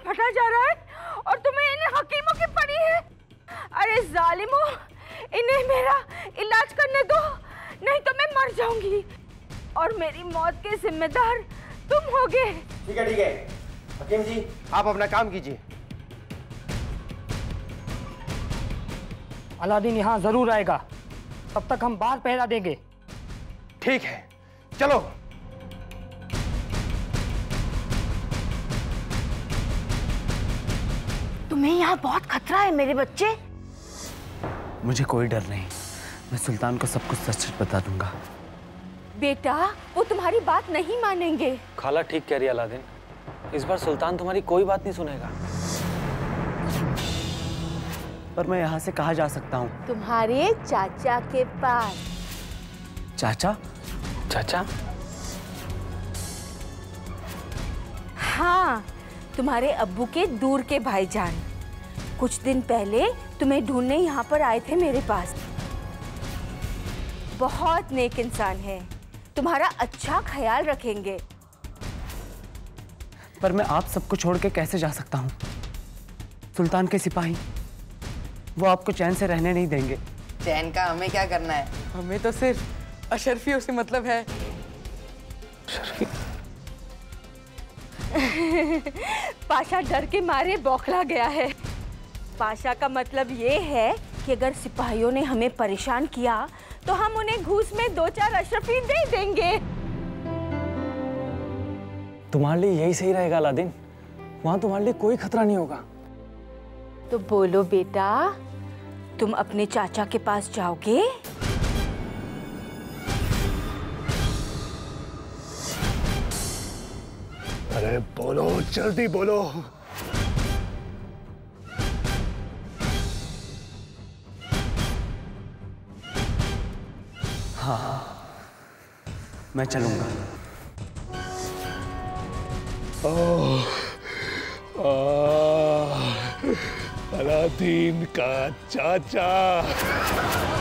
फटा जा रहा है और तुम्हें इन हकीमों की पड़ी है। अरे जालिमो, इन्हें मेरा इलाज करने दो, नहीं तो मैं मर जाऊंगी और मेरी मौत के जिम्मेदार तुम होगे। ठीक है हकीम जी, आप अपना काम कीजिए। अलादीन यहाँ जरूर आएगा, तब तक हम बाहर पहरा देंगे। ठीक है, चलो। तुम्हें यहाँ बहुत खतरा है मेरे बच्चे। मुझे कोई डर नहीं, मैं सुल्तान को सब कुछ सच बता दूंगा। बेटा, वो तुम्हारी बात नहीं मानेंगे। खाला ठीक कह रही है अलादीन, इस बार सुल्तान तुम्हारी कोई बात नहीं सुनेगा। पर मैं यहाँ से कहाँ जा सकता हूँ? तुम्हारे चाचा के पास। चाचा? चाचा? हाँ, तुम्हारे अब्बू के दूर के भाईजान। कुछ दिन पहले तुम्हें ढूंढने यहाँ पर आए थे मेरे पास। बहुत नेक इंसान है, तुम्हारा अच्छा ख्याल रखेंगे। पर मैं आप सबको छोड़ के कैसे जा सकता हूँ? सुल्तान के सिपाही, वो आपको चैन से रहने नहीं देंगे। चैन का हमें क्या करना है? हमें तो सिर्फ अशरफियों से मतलब है। पाशा डर के मारे बौखला गया है। पाशा का मतलब ये है कि अगर सिपाहियों ने हमें परेशान किया तो हम उन्हें घूस में 2-4 अशरफी दे देंगे। तुम्हारे लिए यही सही रहेगा अलादीन, वहां तुम्हारे लिए कोई खतरा नहीं होगा। तो बोलो बेटा, तुम अपने चाचा के पास जाओगे? अरे बोलो, जल्दी बोलो। हाँ, मैं चलूंगा। अलादीन का चाचा।